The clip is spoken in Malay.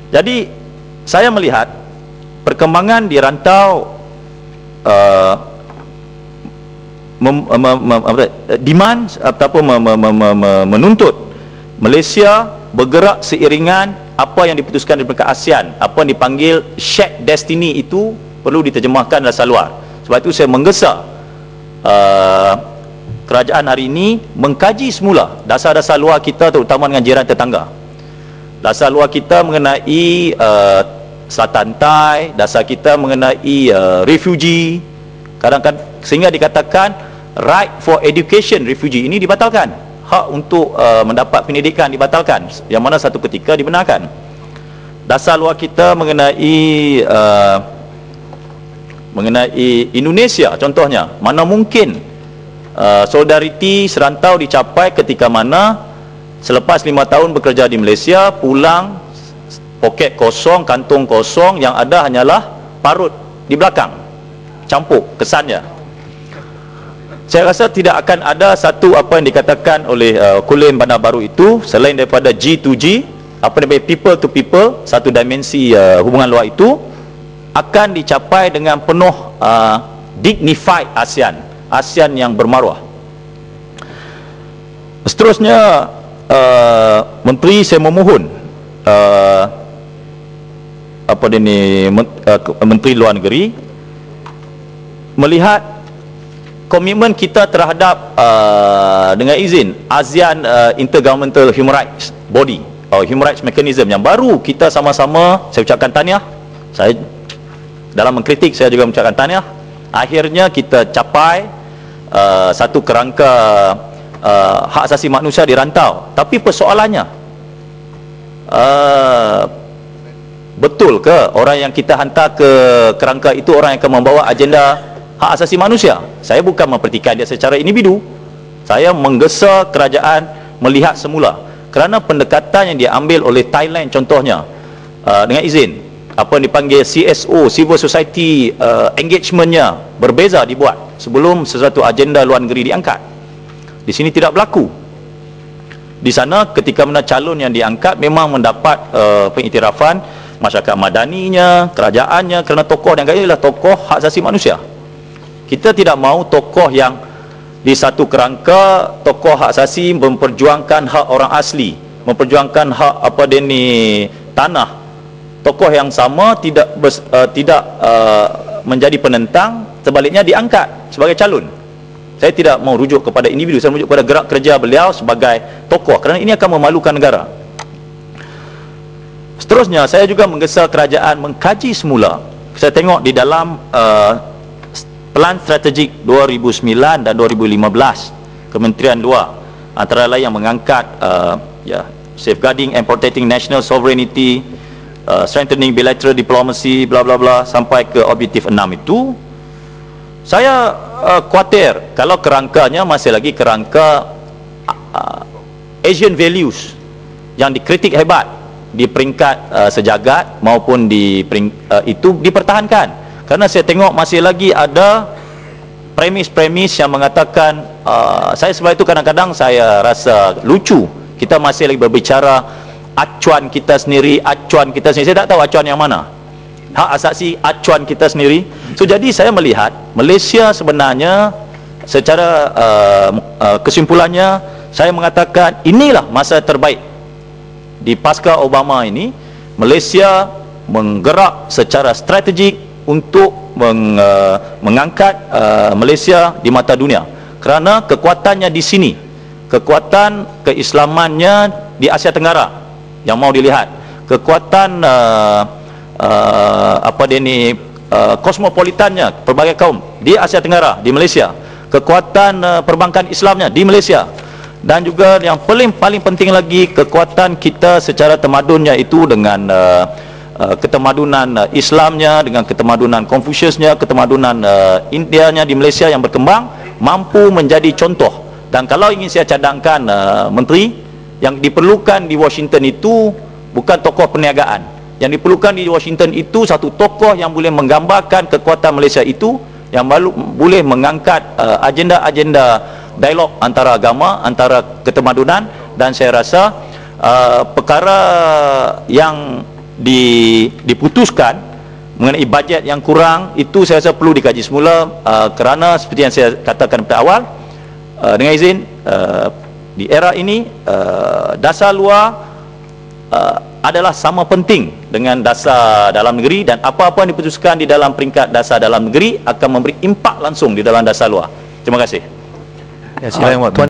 Jadi saya melihat perkembangan di rantau demand ataupun menuntut Malaysia bergerak seiringan apa yang diputuskan di peringkat ASEAN, apa yang dipanggil shared destiny, itu perlu diterjemahkan dasar luar. Sebab itu saya menggesa kerajaan hari ini mengkaji semula dasar-dasar luar kita, terutama dengan jiran tetangga. Dasar luar kita mengenai Selatan Thai, dasar kita mengenai refugee, kadang-kadang sehingga dikatakan right for education refugee ini dibatalkan, hak untuk mendapat pendidikan dibatalkan, yang mana satu ketika dibenarkan. Dasar luar kita mengenai Indonesia contohnya, mana mungkin solidariti serantau dicapai ketika mana selepas 5 tahun bekerja di Malaysia, pulang poket kosong, kantung kosong, yang ada hanyalah parut di belakang, campur kesannya. Saya rasa tidak akan ada satu apa yang dikatakan oleh Kulim Bandar Baru itu selain daripada G2G, apa namanya, people to people, satu dimensi hubungan luar itu akan dicapai dengan penuh dignified ASEAN yang bermaruah. Seterusnya, Menteri, saya memohon Menteri Luar Negeri melihat komitmen kita terhadap dengan izin ASEAN Intergovernmental Human Rights Body atau Human Rights Mechanism yang baru kita sama-sama, saya ucapkan tahniah. Saya dalam mengkritik, saya juga mengucapkan tahniah. Akhirnya kita capai satu kerangka hak asasi manusia di rantau. Tapi persoalannya, betul ke orang yang kita hantar ke kerangka itu orang yang akan membawa agenda hak asasi manusia? Saya bukan mempertikaikan dia secara individu. Saya menggesa kerajaan melihat semula, kerana pendekatan yang diambil oleh Thailand contohnya, dengan izin, apa yang dipanggil CSO, Civil Society engagementnya berbeza dibuat sebelum sesuatu agenda luar negeri diangkat. Di sini tidak berlaku. Di sana ketika mana calon yang diangkat memang mendapat pengiktirafan masyarakat madaninya, kerajaannya, kerana tokoh yang kaya adalah tokoh hak asasi manusia. Kita tidak mahu tokoh yang di satu kerangka tokoh hak asasi memperjuangkan hak orang asli, memperjuangkan hak tanah. Tokoh yang sama tidak menjadi penentang, sebaliknya diangkat sebagai calon. Saya tidak mau rujuk kepada individu, saya merujuk kepada gerak kerja beliau sebagai tokoh, kerana ini akan memalukan negara. Seterusnya, saya juga menggesa kerajaan mengkaji semula. Saya tengok di dalam Pelan Strategik 2009 dan 2015 Kementerian Luar, antara lain yang mengangkat safeguarding and protecting national sovereignty, strengthening bilateral diplomacy, bla bla bla, sampai ke objektif 6 itu. Saya khawatir kalau kerangkanya masih lagi kerangka Asian values yang dikritik hebat di peringkat sejagat maupun di itu dipertahankan, kerana saya tengok masih lagi ada premis-premis yang mengatakan saya sebab itu kadang-kadang saya rasa lucu, kita masih lagi berbicara acuan kita sendiri. Saya tak tahu acuan yang mana, hak asasi acuan kita sendiri. So jadi saya melihat Malaysia sebenarnya secara kesimpulannya, saya mengatakan inilah masa terbaik di pasca Obama ini. Malaysia menggerak secara strategik untuk mengangkat Malaysia di mata dunia, kerana kekuatannya di sini, kekuatan keislamannya di Asia Tenggara yang mau dilihat, kekuatan kosmopolitannya, pelbagai kaum di Asia Tenggara, di Malaysia, kekuatan perbankan Islamnya di Malaysia, dan juga yang paling penting lagi, kekuatan kita secara temadunnya itu dengan ketemadunan Islamnya, dengan ketemadunan Confuciusnya, ketemadunan Indianya di Malaysia yang berkembang, mampu menjadi contoh. Dan kalau ingin saya cadangkan Menteri, yang diperlukan di Washington itu bukan tokoh perniagaan. Yang diperlukan di Washington itu satu tokoh yang boleh menggambarkan kekuatan Malaysia itu, yang boleh mengangkat agenda-agenda dialog antara agama, antara ketemadunan. Dan saya rasa perkara yang diputuskan mengenai bajet yang kurang, itu saya rasa perlu dikaji semula, kerana seperti yang saya katakan pada awal, dengan izin, di era ini dasar luar adalah sama penting dengan dasar dalam negeri, dan apa-apa yang diputuskan di dalam peringkat dasar dalam negeri akan memberi impak langsung di dalam dasar luar. Terima kasih. Ya, silakan, Tuan.